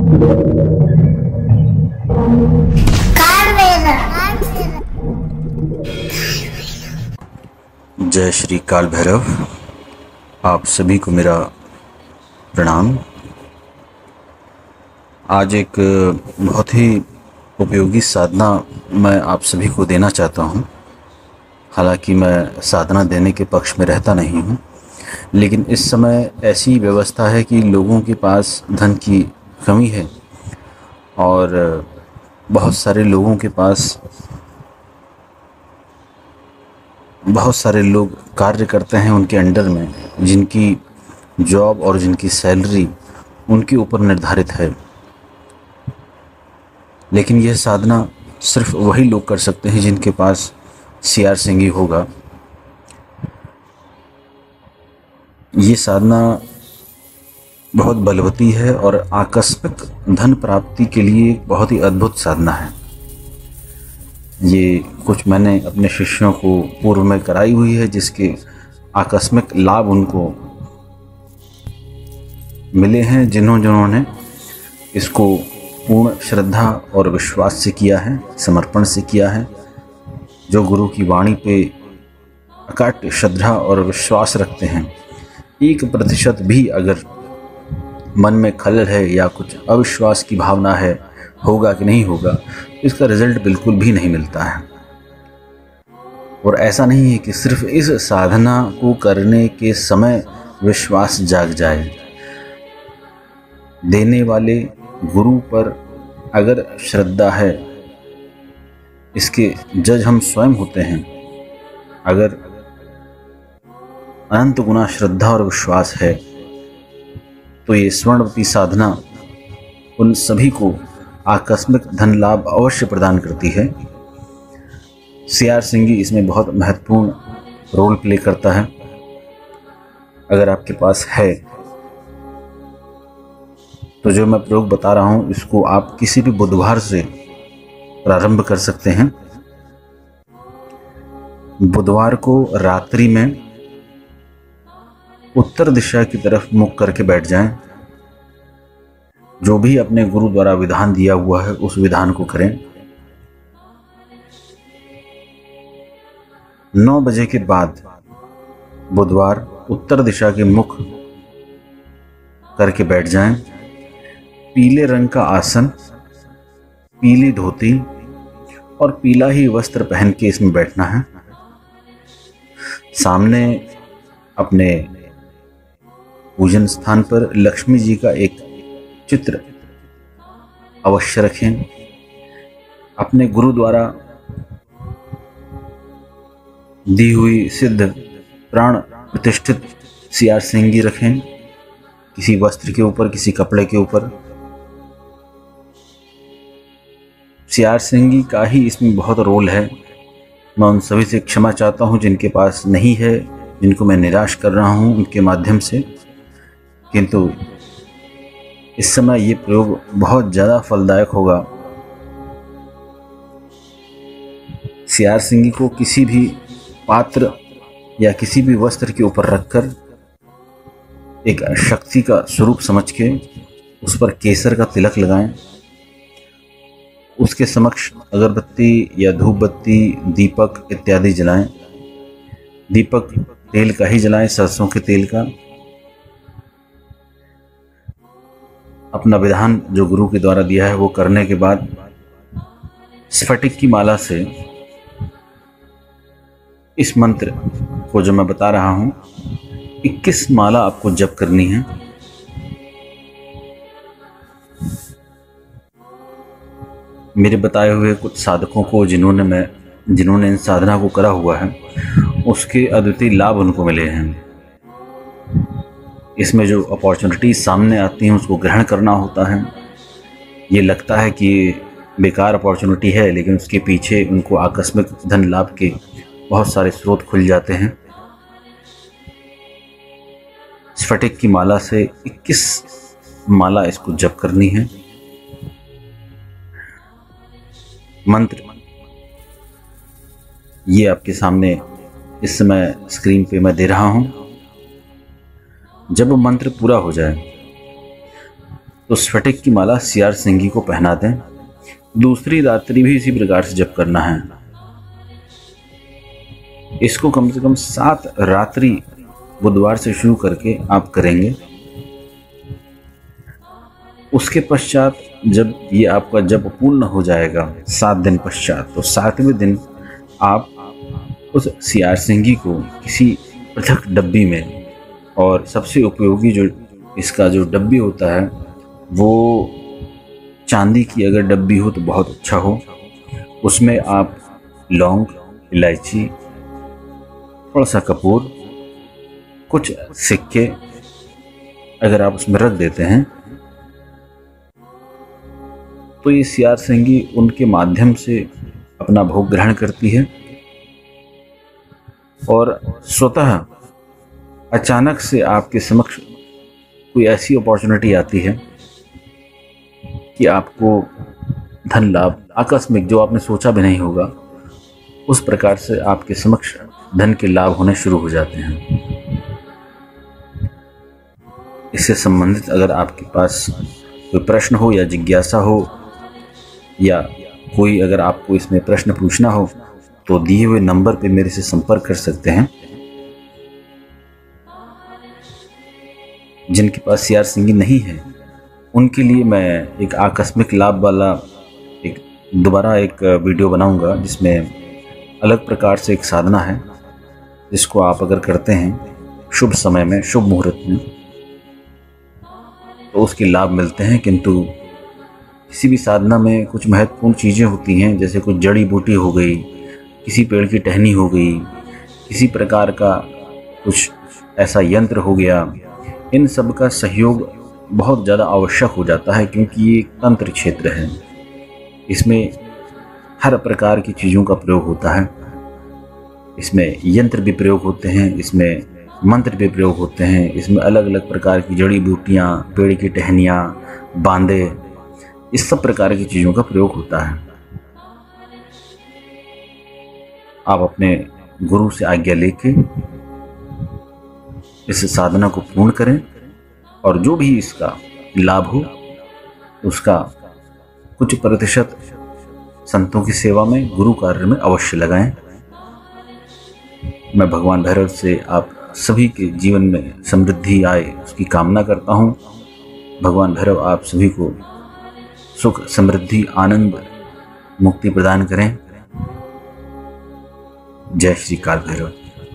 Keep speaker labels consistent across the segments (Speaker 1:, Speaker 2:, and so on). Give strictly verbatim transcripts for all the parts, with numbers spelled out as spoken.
Speaker 1: जय श्री काल भैरव। आप सभी को मेरा प्रणाम। आज एक बहुत ही उपयोगी साधना मैं आप सभी को देना चाहता हूं। हालांकि मैं साधना देने के पक्ष में रहता नहीं हूं, लेकिन इस समय ऐसी व्यवस्था है कि लोगों के पास धन की कमी है और बहुत सारे लोगों के पास बहुत सारे लोग कार्य करते हैं उनके अंडर में, जिनकी जॉब और जिनकी सैलरी उनके ऊपर निर्धारित है। लेकिन यह साधना सिर्फ वही लोग कर सकते हैं जिनके पास सीआर सिंगी होगा। ये साधना बहुत बलवती है और आकस्मिक धन प्राप्ति के लिए बहुत ही अद्भुत साधना है। ये कुछ मैंने अपने शिष्यों को पूर्व में कराई हुई है, जिसके आकस्मिक लाभ उनको मिले हैं, जिन्हों जिन्होंने इसको पूर्ण श्रद्धा और विश्वास से किया है, समर्पण से किया है। जो गुरु की वाणी पे अकाट्य श्रद्धा और विश्वास रखते हैं, एक प्रतिशत भी अगर मन में खलल है या कुछ अविश्वास की भावना है, होगा कि नहीं होगा, इसका रिजल्ट बिल्कुल भी नहीं मिलता है। और ऐसा नहीं है कि सिर्फ इस साधना को करने के समय विश्वास जाग जाए। देने वाले गुरु पर अगर श्रद्धा है, इसके जज हम स्वयं होते हैं। अगर अनंत गुना श्रद्धा और विश्वास है तो ये स्वर्णवती साधना उन सभी को आकस्मिक धन लाभ अवश्य प्रदान करती है। सीआर सिंगी इसमें बहुत महत्वपूर्ण रोल प्ले करता है। अगर आपके पास है तो जो मैं प्रयोग बता रहा हूं, इसको आप किसी भी बुधवार से प्रारंभ कर सकते हैं। बुधवार को रात्रि में उत्तर दिशा की तरफ मुख करके बैठ जाएं। जो भी अपने गुरु द्वारा विधान दिया हुआ है उस विधान को करें। नौ बजे के बाद बुधवार उत्तर दिशा के मुख करके बैठ जाएं। पीले रंग का आसन, पीली धोती और पीला ही वस्त्र पहन के इसमें बैठना है। सामने अपने पूजन स्थान पर लक्ष्मी जी का एक चित्र अवश्य रखें। अपने गुरु द्वारा दी हुई सिद्ध प्राण प्रतिष्ठित सीआर सिंगी रखें, किसी वस्त्र के ऊपर, किसी कपड़े के ऊपर। सीआर सिंगी का ही इसमें बहुत रोल है। मैं उन सभी से क्षमा चाहता हूं जिनके पास नहीं है, जिनको मैं निराश कर रहा हूं उनके माध्यम से, किंतु इस समय ये प्रयोग बहुत ज़्यादा फलदायक होगा। सीआर सिंगी को किसी भी पात्र या किसी भी वस्त्र के ऊपर रखकर एक शक्ति का स्वरूप समझ के उस पर केसर का तिलक लगाएं। उसके समक्ष अगरबत्ती या धूप बत्ती, दीपक इत्यादि जलाएं। दीपक तेल का ही जलाएं, सरसों के तेल का। अपना विधान जो गुरु के द्वारा दिया है वो करने के बाद स्फटिक की माला से इस मंत्र को जो मैं बता रहा हूं, इक्कीस माला आपको जप करनी है। मेरे बताए हुए कुछ साधकों को, जिन्होंने मैं जिन्होंने इन साधना को करा हुआ है, उसके अद्वितीय लाभ उनको मिले हैं। इसमें जो अपॉर्चुनिटी सामने आती हैं उसको ग्रहण करना होता है। ये लगता है कि बेकार अपॉर्चुनिटी है, लेकिन उसके पीछे उनको आकस्मिक धन लाभ के बहुत सारे स्रोत खुल जाते हैं। स्फटिक की माला से इक्कीस माला इसको जप करनी है। मंत्र ये आपके सामने इस समय स्क्रीन पे मैं दे रहा हूं। जब मंत्र पूरा हो जाए तो स्फटिक की माला सियार सिंगी को पहना दें। दूसरी रात्रि भी इसी प्रकार से जप करना है। इसको कम से कम सात रात्रि बुधवार से शुरू करके आप करेंगे। उसके पश्चात जब ये आपका जप पूर्ण हो जाएगा सात दिन पश्चात, तो सातवें दिन आप उस सियार सिंगी को किसी पृथक डब्बी में, और सबसे उपयोगी जो इसका जो डब्बी होता है वो चांदी की अगर डब्बी हो तो बहुत अच्छा हो। उसमें आप लौंग, इलायची, थोड़ा सा कपूर, कुछ सिक्के अगर आप उसमें रख देते हैं तो ये सियार सिंगी उनके माध्यम से अपना भोग ग्रहण करती है। और स्वतः अचानक से आपके समक्ष कोई ऐसी अपॉर्चुनिटी आती है कि आपको धन लाभ आकस्मिक, जो आपने सोचा भी नहीं होगा, उस प्रकार से आपके समक्ष धन के लाभ होने शुरू हो जाते हैं। इससे संबंधित अगर आपके पास कोई प्रश्न हो या जिज्ञासा हो, या कोई अगर आपको इसमें प्रश्न पूछना हो, तो दिए हुए नंबर पे मेरे से संपर्क कर सकते हैं। जिनके पास सियार सिंगी नहीं है उनके लिए मैं एक आकस्मिक लाभ वाला एक दोबारा एक वीडियो बनाऊंगा, जिसमें अलग प्रकार से एक साधना है जिसको आप अगर करते हैं शुभ समय में, शुभ मुहूर्त में, तो उसके लाभ मिलते हैं। किंतु किसी भी साधना में कुछ महत्वपूर्ण चीज़ें होती हैं, जैसे कुछ जड़ी बूटी हो गई, किसी पेड़ की टहनी हो गई, किसी प्रकार का कुछ ऐसा यंत्र हो गया, इन सब का सहयोग बहुत ज़्यादा आवश्यक हो जाता है, क्योंकि ये एक तंत्र क्षेत्र है। इसमें हर प्रकार की चीज़ों का प्रयोग होता है। इसमें यंत्र भी प्रयोग होते हैं, इसमें मंत्र भी प्रयोग होते हैं, इसमें अलग अलग प्रकार की जड़ी बूटियाँ, पेड़ की टहनियाँ, बांदे, इस सब प्रकार की चीज़ों का प्रयोग होता है। आप अपने गुरु से आज्ञा लेके इस साधना को पूर्ण करें, और जो भी इसका लाभ हो उसका कुछ प्रतिशत संतों की सेवा में, गुरु कार्य में अवश्य लगाएं। मैं भगवान भैरव से आप सभी के जीवन में समृद्धि आए उसकी कामना करता हूँ। भगवान भैरव आप सभी को सुख, समृद्धि, आनंद, मुक्ति प्रदान करें। जय श्री काल भैरव।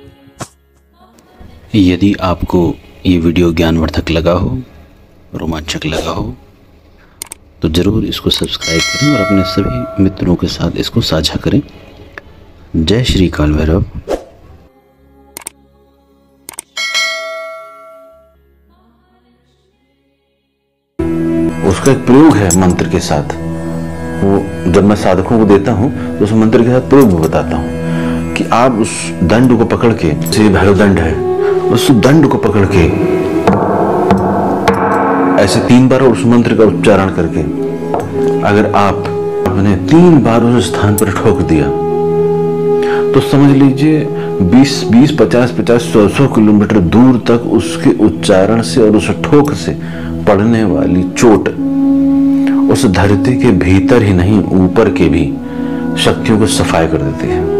Speaker 2: यदि आपको ये वीडियो ज्ञानवर्धक लगा हो, रोमांचक लगा हो, तो ज़रूर इसको सब्सक्राइब करें और अपने सभी मित्रों के साथ इसको साझा करें। जय श्री काल भैरव।
Speaker 1: उसका एक प्रयोग है मंत्र के साथ, वो जब मैं साधकों को देता हूँ तो उस मंत्र के साथ प्रयोग भी बताता हूँ कि आप उस दंड को पकड़ के, श्री भैरव दंड है, उस दंड को पकड़ के ऐसे तीन बार उस मंत्र का उच्चारण करके अगर आप अपने तीन बार उस स्थान पर ठोक दिया तो समझ लीजिए बीस बीस पचास पचास सौ सौ किलोमीटर दूर तक उसके उच्चारण से और उस ठोक से पड़ने वाली चोट उस धरती के भीतर ही नहीं ऊपर के भी शक्तियों को सफाई कर देती है।